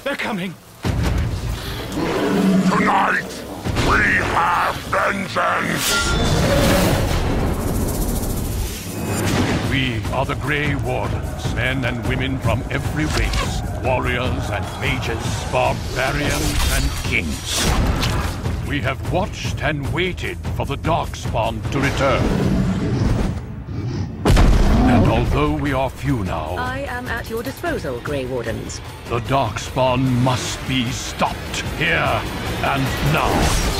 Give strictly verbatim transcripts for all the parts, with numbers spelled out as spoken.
They're coming! Tonight, we have vengeance! We are the Grey Wardens, men and women from every race, warriors and mages, barbarians and kings. We have watched and waited for the Darkspawn to return. And although we are few now, I am at your disposal, Grey Wardens. the Darkspawn must be stopped here and now.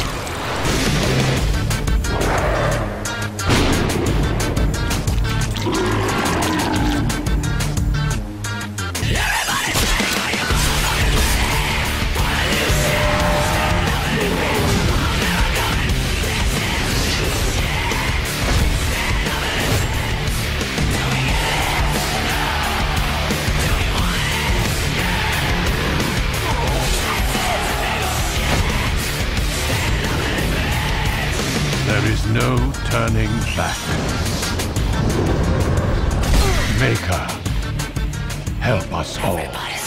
There is no turning back. Maker, help us all.